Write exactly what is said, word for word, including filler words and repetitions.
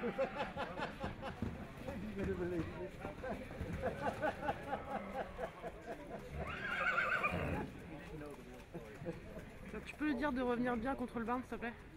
Tu peux lui dire de revenir bien contre le barn, s'il te plaît?